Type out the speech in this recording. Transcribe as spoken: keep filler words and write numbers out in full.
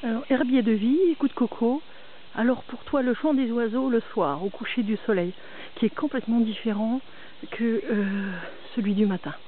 Alors, herbier de vie, écoute coco. Alors pour toi, le chant des oiseaux le soir, au coucher du soleil, qui est complètement différent que euh, celui du matin.